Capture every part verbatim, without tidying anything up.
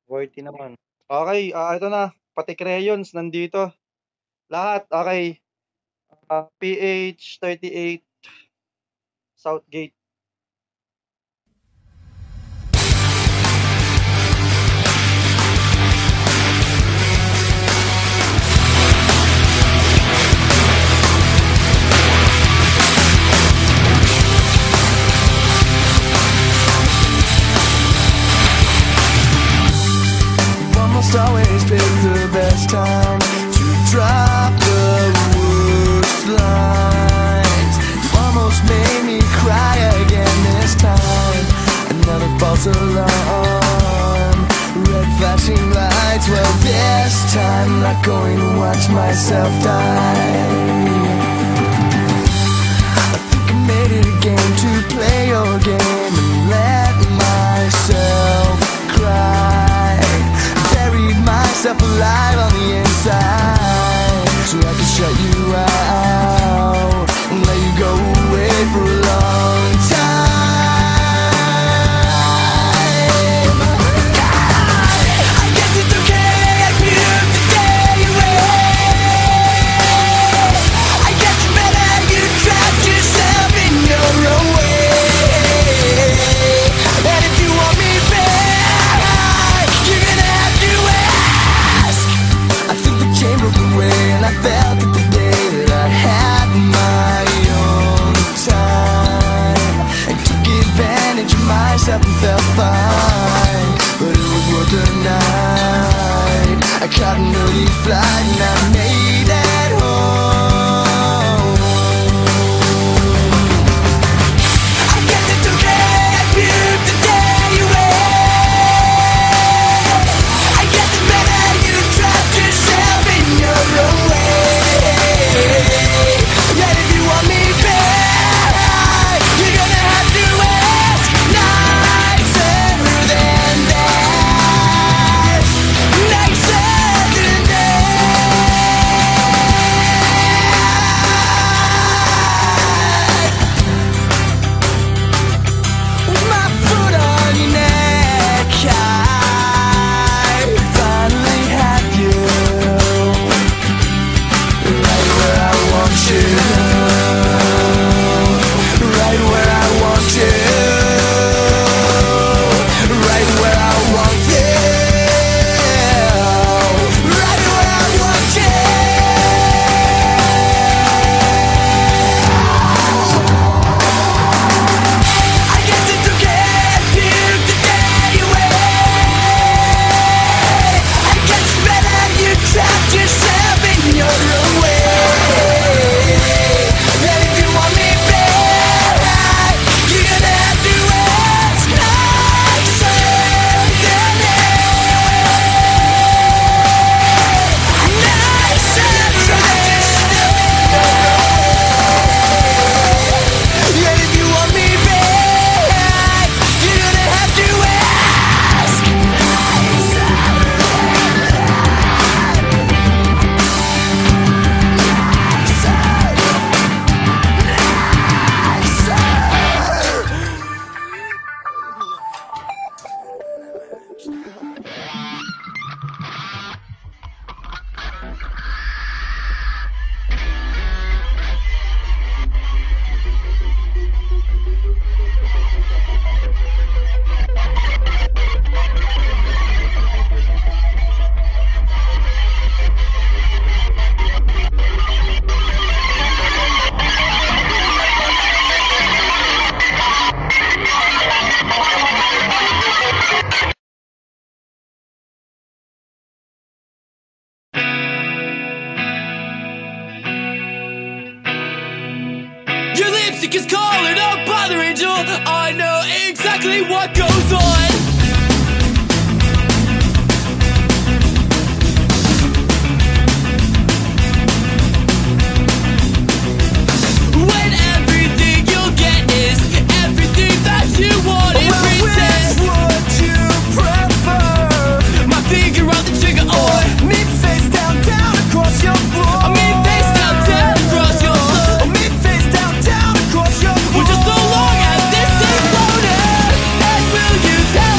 Worthy naman. Okay, ah, ito na, pati crayons nandito. Lahat, okay. Ah, P H thirty-eight Southgate. Almost always pick the best time to drop the worst lines. You almost made me cry again this time. Another false alarm, red flashing lights. Well, this time I'm not going to watch myself die. I think I made it a game to play your game and let myself cry. Buried myself alive on the inside, so I could shut you out and let you go away for a long time. I guess it's okay if you took the day away. I guess it's better you trapped yourself in your own way. And if you want me back, you're gonna have to ask. I think the chain broke away and I felt it the day that I had my own time and took advantage of myself and felt fine. But it was worth the night. I caught an early flight and I made it home. I guess it's okay if you took the day away. I guess it's better you trapped yourself in your own way. Yet if you want me back, you're gonna have to ask nicer than that. Nicer than that. With my foot on your neck, I finally have you right where I want you, right where I want you, right where I want you, right where I want you. I guess it's okay if you took the day away. I guess it's better you trapped yourself in your own way. And if you want me back, you're gonna have to ask nicer than that. Nicer than that. And if you want me back, you're gonna have to ask nicer. Your lipstick is colored up by the angel. I know exactly what goes on. When everything you'll get is everything that you want in princess. Which would you prefer? My finger on the trigger or me face down, down across your floor? I mean face down, down across your floor. Me face down, down across your floor. Well, just so long as this thing's loaded, and will you tell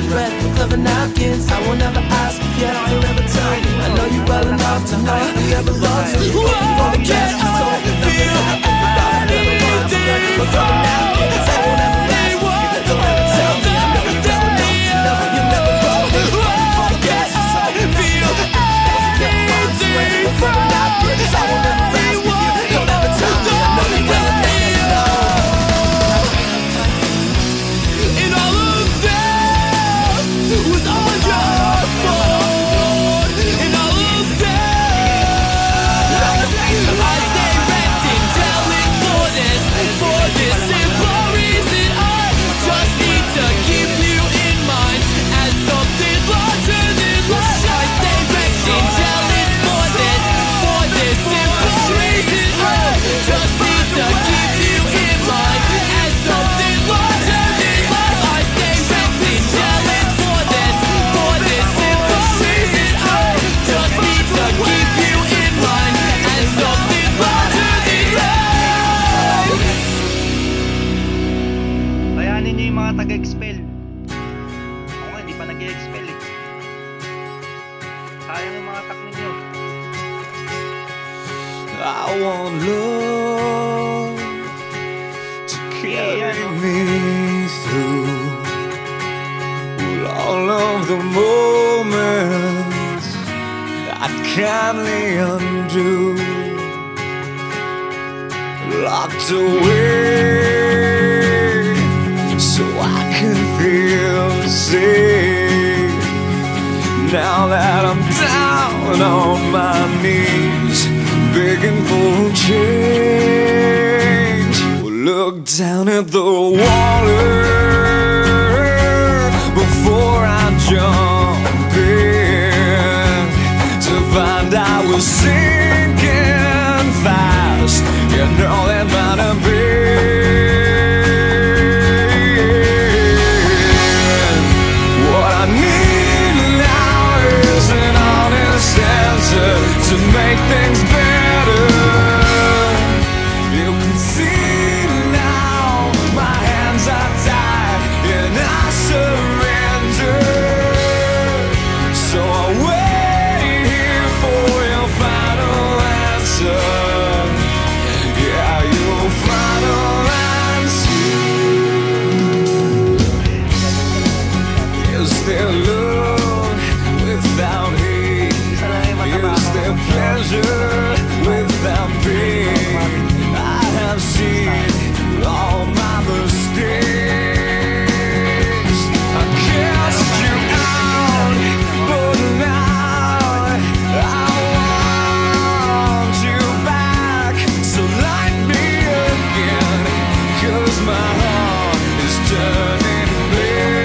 red with clever napkins. I will never ask if you have to ever tell me. I know you well enough to know I never loved you. Whoa, can't I feel anything from clever napkins? I will never ask if you have to ever tell me. I know you well enough to know you never loved me. Whoa, can't I feel anything from clever napkins? I will never ask if you don't ever tell me. I know you well enough to know. And all of this was all your fault. And all of this, I stay wrecked and jealous for this, for this simple reason. I just need to keep you in mind as something larger than life. I stay wrecked and jealous for this, for this simple reason. I just need to keep you in mind as something larger than life. I stay wrecked and jealous for this, for this simple reason. I just need to keep you in mind as something larger than life. Bayanin nyo yung mga taga-expel. Ako nga, hindi pa nag-i-expel eh. Sayang yung mga tak ninyo. I want love to carry me through all of the moments I'd kindly undo, locked away so I can feel safe. Now that I'm down on my knees, begging for change, look down at the water before I jump in, to find I was sinking fast. You know that might have been what I need now is an honest answer to make things better. You can see now my hands are tied and I surrender. So I'll wait here for your final answer. Yeah, your final answer. Is there love without hate? Is there pleasure without pain? I have seen all my mistakes. I cast you out, but now I want you back. So light me again, 'cause my heart is turning black.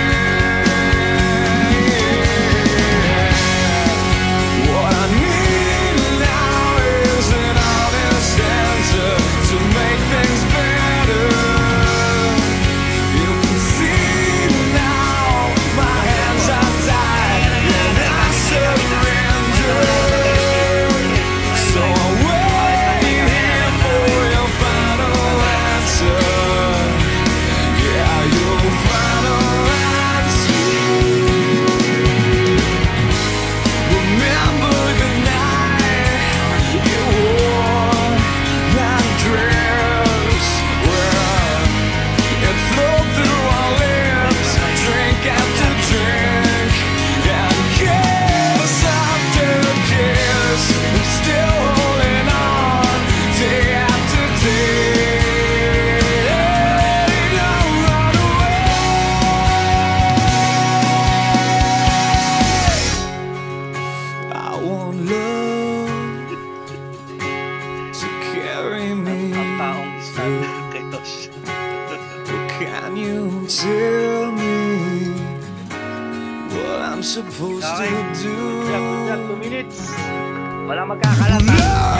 What I need now is an honest answer to make things better. You can see now my hands are tied and I surrender. So I'll wait here for your final answer. Yeah, your final answer. Remember the night you wore that dress, where it flowed through our lips, drink after drink, and kiss after kiss. I'm still holding on day after day. Don't run away. I want love to carry me Ang taong through. kay Tosh. Can you tell me what I'm supposed Okay. to do? Good luck, good luck. Two minutes. Wala magkakalat. Love